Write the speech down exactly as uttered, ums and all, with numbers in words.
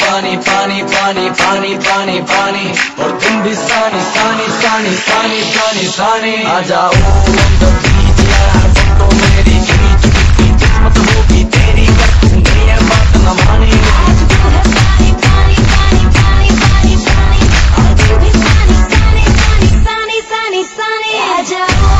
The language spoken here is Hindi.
पानी पानी पानी पानी पानी पानी और तुम भी सानी सानी सानी सानी सानी सानी आ जाओ यार तो मेरी खींच की किस्मत होगी तेरी अगर तूने ये बात न मानी। आज तू है पानी पानी पानी पानी पानी पानी और तू भी सानी सानी सानी सानी सानी सानी आ जाओ।